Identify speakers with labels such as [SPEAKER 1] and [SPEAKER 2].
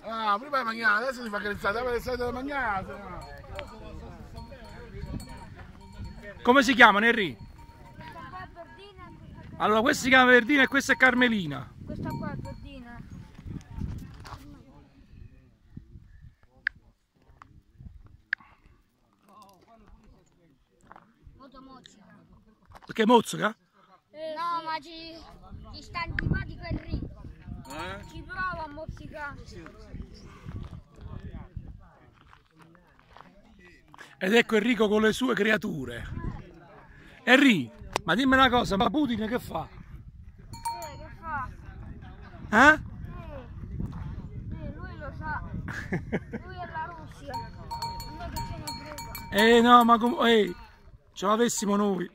[SPEAKER 1] Ah, prima di mangiare, adesso si fa carezzare, dove state da mangiare?
[SPEAKER 2] Come si chiamano, Henry?
[SPEAKER 3] Questa qua è Verdina e questa qua.
[SPEAKER 2] Allora, questa si chiama Verdina e questa è Carmelina.
[SPEAKER 3] Questa qua è Verdina. Molto mozzica.
[SPEAKER 2] Perché mozzica?
[SPEAKER 3] No, ma ci sta antipatico Enrico. Ci prova a mozzicare.
[SPEAKER 2] Ed ecco Enrico con le sue creature. Henry, ma dimmi una cosa, ma Putin che fa?
[SPEAKER 3] Che fa?
[SPEAKER 2] Eh?
[SPEAKER 3] Lui lo sa. Lui è la Russia. Non è che ce ne frega.
[SPEAKER 2] No, ma ce l'avessimo noi.